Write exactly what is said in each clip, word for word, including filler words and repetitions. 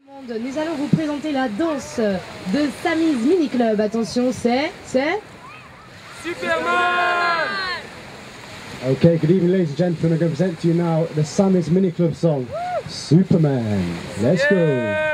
Nous allons vous présenter la danse de Sammy's Mini Club. Attention, c'est... c'est... Superman! Okay, good evening ladies and gentlemen. I'm going to present to you now the Sammy's Mini Club song, Superman. Let's go! Yeah!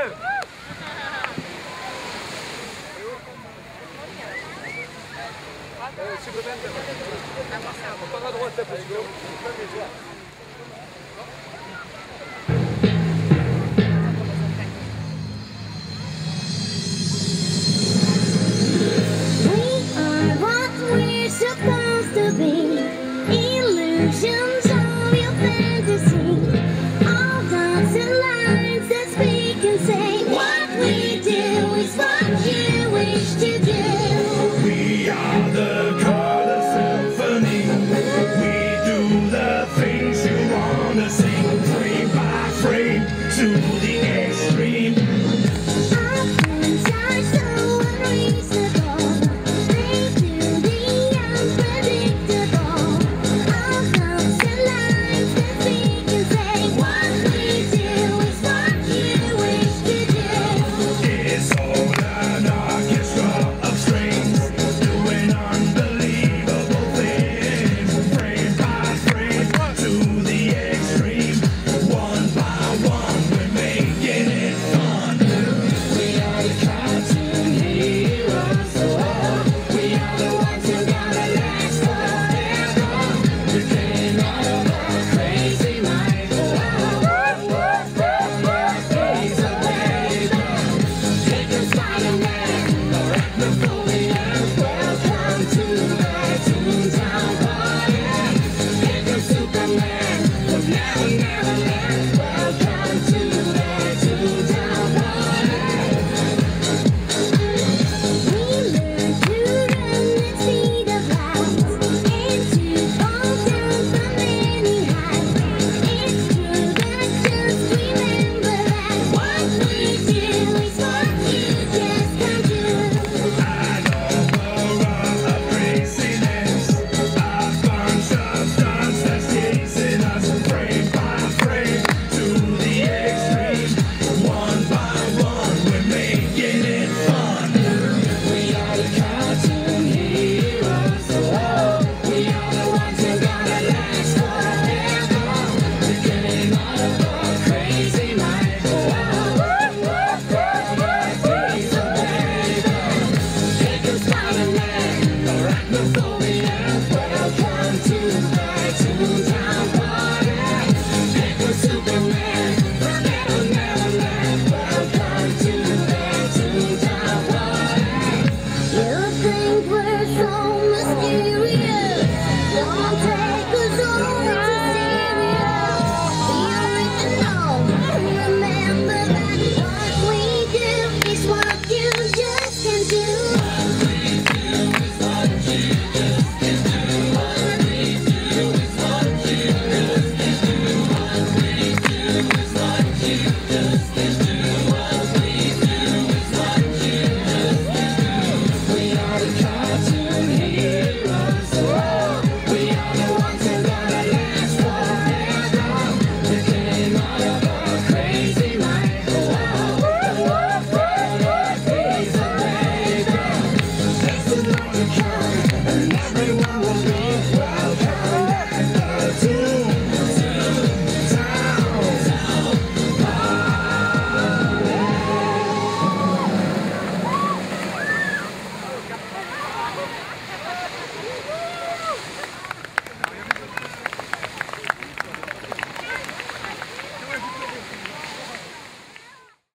Supposed to be illusions of your fantasy, all dots and lines that speak and say what we do is what you wish to do. We are the Color Symphony.